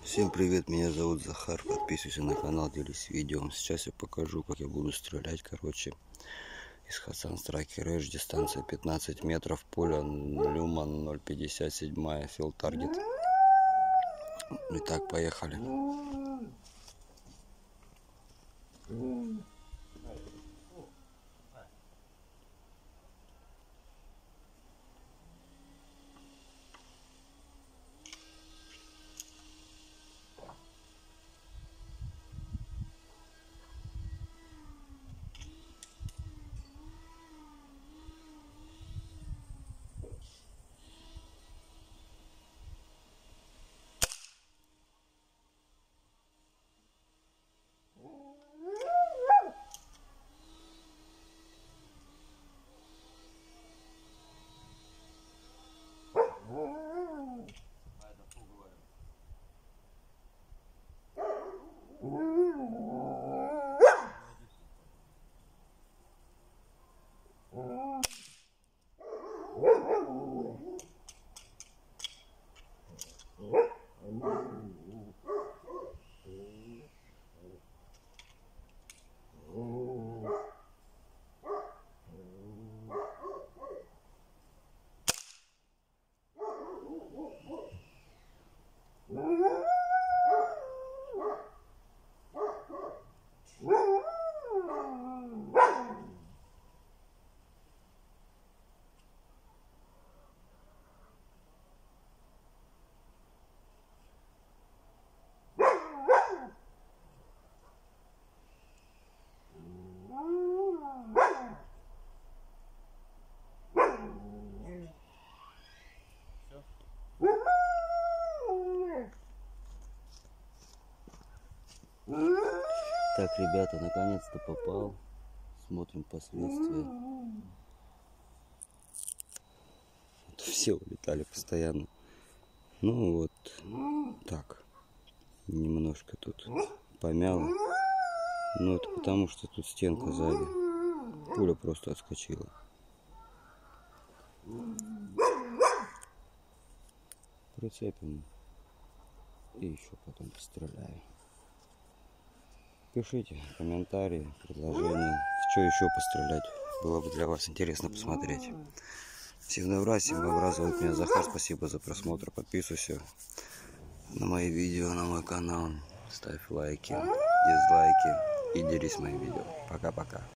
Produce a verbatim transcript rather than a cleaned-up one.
Всем привет, меня зовут Захар, подписывайся на канал, делись видео. Сейчас я покажу, как я буду стрелять, короче, из Hatsan Striker Edge, дистанция пятнадцать метров, поле Люман ноль пятьдесят семь, Field Target. Итак, поехали. Так, ребята, наконец-то попал. Смотрим последствия. Все улетали постоянно. Ну вот так. Немножко тут помяло. Но это потому, что тут стенка сзади. Пуля просто отскочила. Прицепим. И еще потом постреляю. Пишите комментарии, предложения, что еще пострелять. Было бы для вас интересно посмотреть. Всем добра, всем добра. Зовут меня Захар. Спасибо за просмотр. Подписывайся на мои видео, на мой канал. Ставь лайки, дизлайки и делись моим видео. Пока-пока.